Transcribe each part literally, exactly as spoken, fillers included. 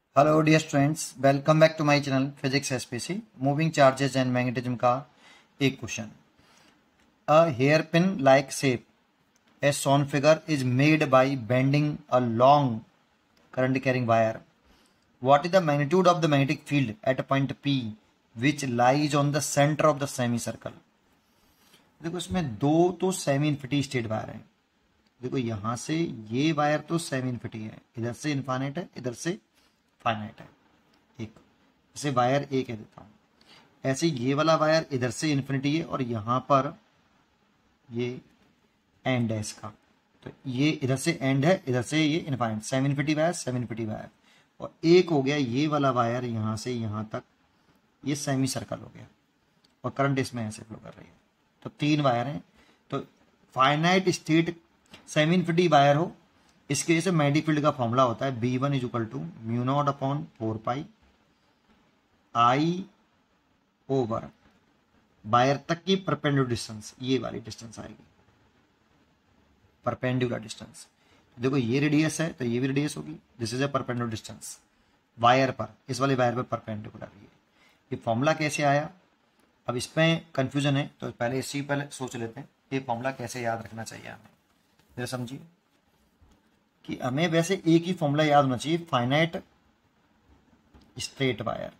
Hello dear students, welcome back to my channel physics SPC. Moving charges and magnetism का एक question. A hairpin like shape as shown figure is made by bending a long current carrying wire. What is the magnitude of the magnetic field at point P which lies on the centre of the semicircle. देखो, इसमें दो तो semi infinity state wire हैं। देखो, यहां से ये wire तो सेमी इन्फिनिटी है, इधर से इनफाइनाइट है, इधर से फाइनाइट है। एक जैसे वायर ए कह देता हूं, ऐसे ये वाला वायर इधर से इन्फिनिटी है और यहां पर ये एंड है इसका। तो ये इधर से एंड है, इधर से ये infinite, semi infinity wire semi infinity wire. और एक हो गया ये वाला वायर यहां से यहां तक, ये सेमी सर्कल हो गया और करंट इसमें ऐसे फ्लो कर रही है। तो तीन वायर हैं। तो finite state semi infinity wire हो, इसके वजह से मैग्नेटिक फील्ड का फॉर्मूला होता है B one is equal to mu naught upon four pi I over wire तक की परपेंडिकुलर डिस्टेंस, ये वाली डिस्टेंस आएगी परपेंडिकुलर डिस्टेंस। देखो, ये रेडियस है तो ये भी रेडियस होगी। This is a perpendicular distance wire पर, इस वाले वायर पर परपेंडिकुलर। ये ये फॉर्मूला कैसे आया, अब इसमें कंफ्यूजन है तो पहले इसी पहले सोच लेते हैं ये फॉर्मूला कैसे याद रखना चाहिए हमें। जरा समझिए कि हमें वैसे एक ही फॉर्मूला याद होना चाहिए, फाइनाइट स्ट्रेट वायर,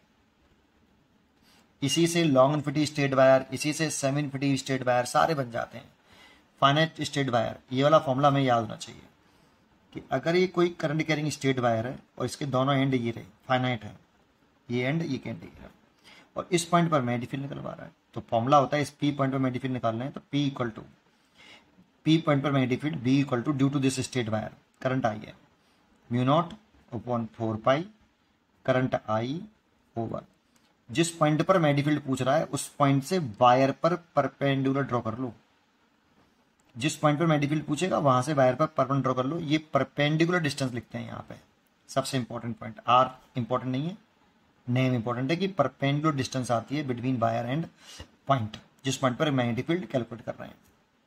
इसी से लॉन्ग इन्फिनिटी स्ट्रेट वायर, इसी से सेमी इन्फिनिटी स्ट्रेट वायर सारे बन जाते हैं। फाइनाइट स्ट्रेट वायर, ये वाला फॉर्मूला हमें याद होना चाहिए कि अगर ये कोई करंट कैरिंग स्ट्रेट वायर है और इसके दोनों एंड ये रहे, फाइनाइट है, ये एंड ये एंड ये रहा, और इस पॉइंट पर मैग्नेटिक फील्ड निकलवा रहा है, तो फॉर्मूला होता है इस पी पॉइंट पर मैग्नेटिक फील्ड निकालना है तो P equal to P point पर magnetic field B equal to due to this straight wire current I है mu naught upon four pi current I over जिस पॉइंट पर मैग्नेटिक फील्ड पूछ रहा है उस पॉइंट से वायर पर परपेंडिकुलर ड्रॉ कर लो। जिस पॉइंट पर मैग्नेटिक फील्ड पूछेगा वहां से वायर पर परपेंडिकुलर ड्रॉ कर लो। ये परपेंडिकुलर डिस्टेंस लिखते हैं यहाँ पे, सबसे इंपॉर्टेंट पॉइंट। आर इंपॉर्टेंट नहीं है, नेम इंपॉर्टेंट है कि परपेंडिकुलर डिस्टेंस आती है बिटवीन वायर एंड पॉइंट, जिस पॉइंट पर मैग्नेटिक फील्ड कैलकुलेट कर रहे हैं।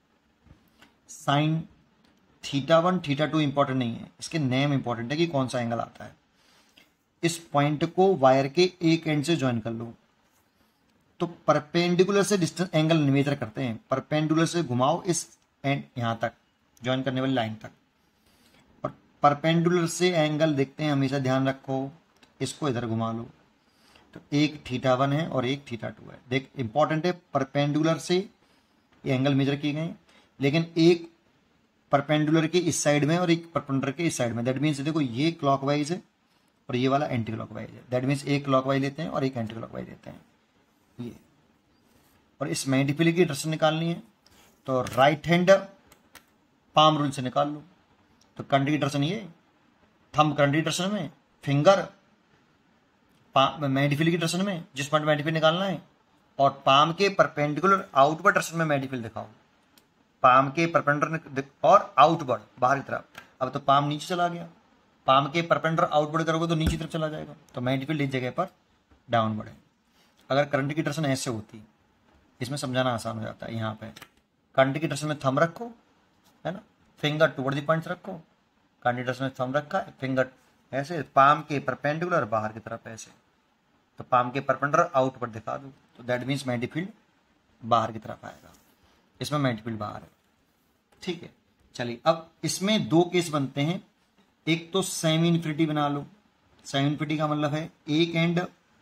Sine theta one theta two important नहीं है, इसके नेम इंपॉर्टेंट है कि कौन सा एंगल आता है। इस पॉइंट को वायर के एक एंड से ज्वाइन कर लो तो परपेंडिकुलर से डिस्टेंस एंगल मेजर करते हैं। परपेंडिकुलर से घुमाओ इस एंड यहां तक, ज्वाइन करने वाली लाइन तक, और परपेंडिकुलर से एंगल देखते हैं, हमेशा ध्यान रखो, इसको इधर घुमा लो तो एक थीटा वन है और एक थीटा टू है। देख, इंपॉर्टेंट है, परपेंडिकुलर से ये एंगल मेजर किए गए, लेकिन एक परपेंडिकुलर के इस साइड में और एक परपेंडिकुलर के इस साइड में। दैट मीन्स देखो, ये क्लॉकवाइज है और ये वाला एंटी क्लॉकवाइज है। दैट मीन्स एक क्लॉकवाइज लेते हैं और एक एंटी क्लॉकवाइज लेते हैं ये। और इस मैग्नेटिक फील्ड की डायरेक्शन निकालनी है तो राइट हैंड पाम रूल से निकाल लो। तो करंट की डायरेक्शन ये, थंब करंट की डायरेक्शन में, फिंगर मैग्नेटिक फील्ड की डायरेक्शन में, जिस पॉइंट मैग्नेटिक फील्ड निकालना है, और पाम के परपेंडिकुलर आउटवर्ड डायरेक्शन में मैग्नेटिक फील्ड दिखाओ। पाम के परपेंडिकुलर और आउटवर्ड बाहर की तरफ। अब तो पाम नीचे चला गया, पाम के परपेंडिकुलर आउटवर्ड करोगे तो नीचे तरफ चला जाएगा, तो मैग्नेटिक फील्ड इस जगह पर डाउनवर्ड है। अगर करंट की डायरेक्शन ऐसे होती, इसमें समझाना आसान हो जाता है। यहाँ पे करंट की डायरेक्शन में थंब रखो, है ना, फिंगर टुवर्ड द पॉइंट रखो, करंट की डायरेक्शन में थंब रखा है, फिंगर ऐसे पाम के परपेंडिकुलर बाहर की तरफ ऐसे, तो पाम के परपेंडिकुलर आउटवर्ड दिखा दो, तो दैट मीन्स मैग्नेटिक फील्ड बाहर की तरफ आएगा। इसमें मैग्नेटिक फील्ड बाहर है, ठीक है। चलिए, अब इसमें दो केस बनते हैं। एक तो सेमी इन्फिनिटी बना लो। सेमी इन्फिनिटी का मतलब है एक एंड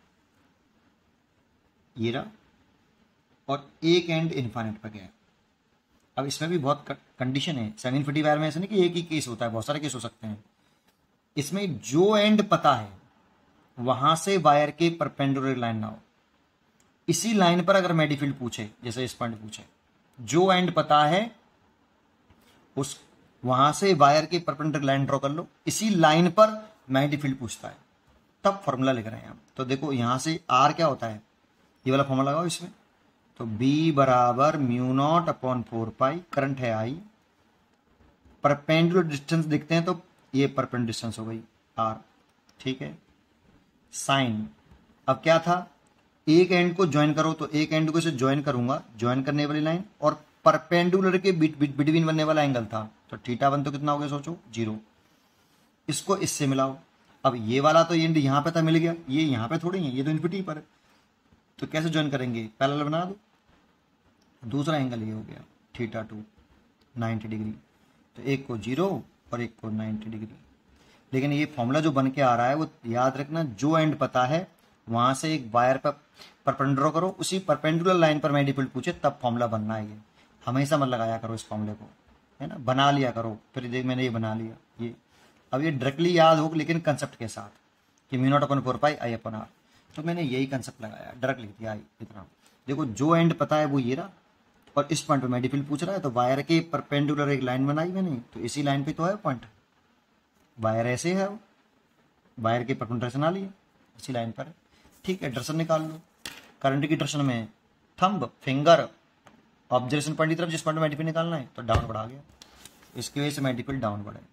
ये रहा और एक एंड इनफाइनाइट पर गया। अब इसमें भी बहुत कंडीशन है। सेमी इन्फिनिटी वायर में ऐसा नहीं कि एक ही केस होता है, बहुत सारे केस हो सकते हैं। इसमें जो एंड पता है वहां से वायर के परपेंडिकुलर लाइन ना हो। इसी लाइन पर अगर मैग्नेटिक फील्ड पूछे, जैसे इस पॉइंट पूछे, जो एंड पता है उस वहां से वायर के परपेंडिकुलर लाइन ड्रॉ कर लो। इसी लाइन पर मैग्नेटिक फील्ड पूछता है, तब फॉर्मूला लिख रहे हैं हम। तो देखो, यहां से आर क्या होता है, ये वाला फॉर्मूला लगाओ इसमें। तो बी बराबर mu naught upon four pi, current है आई, परपेंडिकुलर डिस्टेंस देखते हैं तो ये परपेंडिकुलर डिस्टेंस हो गई आर, ठीक है। साइन, अब क्या था, एक एंड को ज्वाइन करो, तो एक एंड को इसे ज्वाइन करूंगा, ज्वाइन करने वाली लाइन, और परपेंडिकुलर के बिटवीन बनने वाला एंगल था, तो थीटा वन तो कितना हो गया सोचो, जीरो। इसको इससे मिलाओ, अब ये वाला तो एंड यहाँ पे था मिल गया, ये यहाँ पे थोड़ी है, ये तो इन्फिनिटी पर है, तो कैसे ज्वाइन करेंगे, पैरेलल बना दो। दूसरा एंगल ये हो गया थीटा टू नाइन्टी डिग्री, तो एक को जीरो और एक को नाइन्टी डिग्री। लेकिन ये फॉर्मूला जो बन के आ रहा है वो याद रखना, जो एंड पता है वहां से एक वायर पर परपेंडिकुलर करो, उसी परपेंडिकुलर लाइन पर मैग्नीट्यूड पूछे तब फॉर्मूला बनना है। ये हमेशा मत लगाया करो इस फॉर्मूले को, है ना, बना लिया करो। फिर देख मैंने ये बना लिया, ये अब ये डायरेक्टली याद हो लेकिन कंसेप्ट के साथ कि mu naught upon four pi I upon R, तो मैंने यही कंसेप्ट लगाया, डायरेक्ट लिख दिया आई इतना। देखो जो एंड पता है वो ये रहा, और इस पॉइंट पे मैग्नीट्यूड पूछ रहा है, तो वायर के परपेंडिकुलर एक लाइन बनाई मैंने, तो इसी लाइन पे तो है पॉइंट, वायर ऐसे है, वायर के परपेंडिकुलर ना लिया, इसी लाइन पर है। ठीक है, डायरेक्शन निकाल लो। करंट की डायरेक्शन में थंब फिंगर ऑब्जर्वेशन पॉइंट की तरफ, जिस पॉइंट में मैग्नीट्यूड निकालना है, तो डाउन बढ़ा गया, इसकी वजह से मैग्नीट्यूड डाउन बढ़े।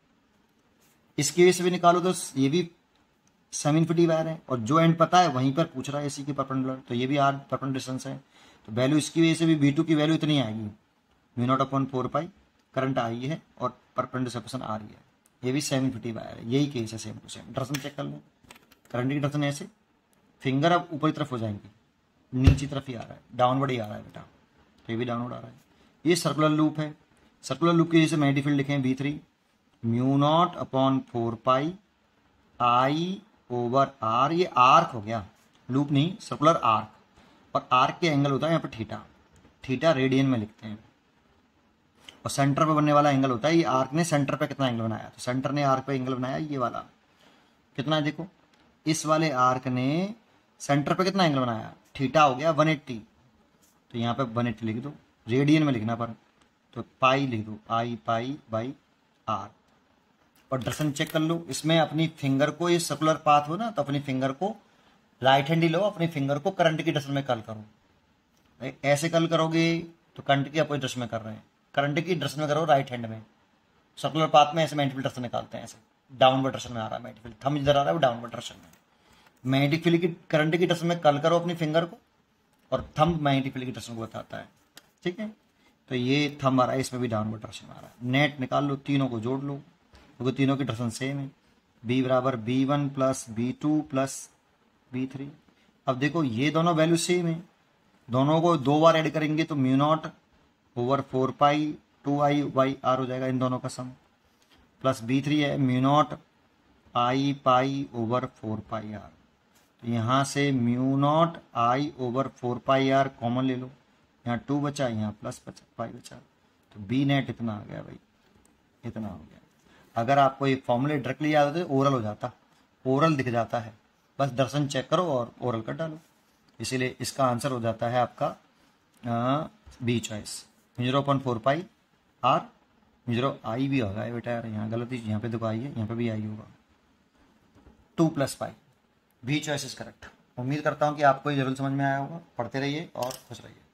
इसकी वजह से भी निकालो तो ये भी सेमी इन्फिनिटी वायर है, और जो एंड पता है वहीं पर पूछ रहा है इसी के परपेंडिकुलर, तो ये भी आर परपेंडिकुलर डिस्टेंस है, तो वैल्यू इसकी वजह से भी वी टू की वैल्यू इतनी आएगी, mu naught upon four pi, current I है और परपेंडिकुलर सेपरेशन आ रही है, ये भी सेमी इन्फिनिटी वायर है। यही केस है same to same. Direction check कर लो, करंट की डायरेक्शन ऐसे, फिंगर अब ऊपर की तरफ हो जाएंगी, नीचे तरफ ही आ रहा है, डाउनवर्ड ही आ रहा है बेटा, तो ये भी डाउनवर्ड आ रहा है। ये सर्कुलर लूप है, सर्कुलर लूप की वजह से मैग्नीट्यूड फील्ड लिखें B three mu naught upon four pi I over R, ये आर्क हो गया, लूप नहीं, सर्कुलर आर्क, और आर्क के एंगल होता है यहाँ पे थीटा, थीटा रेडियन में लिखते हैं, और सेंटर पे बनने वाला एंगल होता है, ये आर्क ने सेंटर पे कितना एंगल बनाया, तो सेंटर ने आर्क पे एंगल बनाया ये वाला, कितना है देखो, इस वाले आर्क ने सेंटर पे कितना एंगल बनाया, थीटा हो गया वन एट्टी, तो यहाँ पे वन एट्टी लिख दो, रेडियन में लिखना पर, तो पाई लिख दो, आई पाई बाई आर। और डायरेक्शन चेक कर लो, इसमें अपनी फिंगर को, ये सर्कुलर पाथ हो ना, तो अपनी फिंगर को राइट हैंड ही लो, अपनी फिंगर को करंट की डायरेक्शन में कल करो, ऐसे कल करोगे तो करंट की अपोजिट डायरेक्शन में कर रहे हैं, करंट की डायरेक्शन में करो राइट हैंड में, सर्कुलर पाथ में ऐसे मैग्नेटिक डायरेक्शन निकालते हैं, ऐसे डाउनवर्ड डायरेक्शन में आ रहा है मैग्नेटिक फील्ड, थंब इधर आ रहा है वो डाउनवर्ड डायरेक्शन में, मैग्नेटिक फील्ड की करंट की डायरेक्शन में कल करो अपनी फिंगर को, और थंब मैग्नेटिक फील्ड की डायरेक्शन को बताता है, ठीक है। तो ये थंब आ रहा है, इसमें भी डाउनवर्ड डायरेक्शन आ रहा है, नेट निकाल लो, तीनों को जोड़ लो, क्योंकि तीनों की डायरेक्शन सेम है, बी बराबर B one plus B two plus B three. अब देखो ये दोनों वैल्यू सेम है, दोनों को दो बार ऐड करेंगे तो mu naught over four pi two I Y R हो जाएगा, इन दोनों का सम, प्लस बी थ्री है mu naught I pi over four pi R, तो यहाँ से mu naught I over four pi R common ले लो, यहाँ टू बचा, यहाँ प्लस बचा पाई बचा, तो बी नेट इतना आ गया भाई, इतना हो गया। अगर आपको ये फॉर्मूले डायरेक्टली याद होते ओरल हो जाता, ओरल दिख जाता है, बस दर्शन चेक करो और ओरल कर डालो, इसीलिए इसका आंसर हो जाता है आपका B choice, zero point four pi R, zero I भी होगा बेटा यार, यहाँ गलती, यहाँ पे देखो आई है, यहाँ पे भी आई होगा, two plus pi, B choice is correct. उम्मीद करता हूँ कि आपको ये जरूर समझ में आया होगा, पढ़ते रहिए और खुश रहिए।